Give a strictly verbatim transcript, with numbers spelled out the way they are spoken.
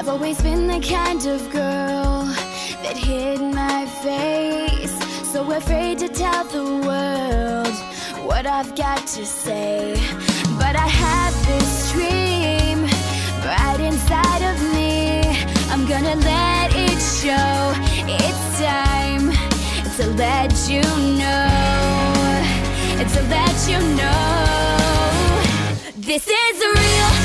I've always been the kind of girl that hid my face, so afraid to tell the world what I've got to say. But I have this dream right inside of me. I'm gonna let it show. It's time to let you know, to let you know this is real.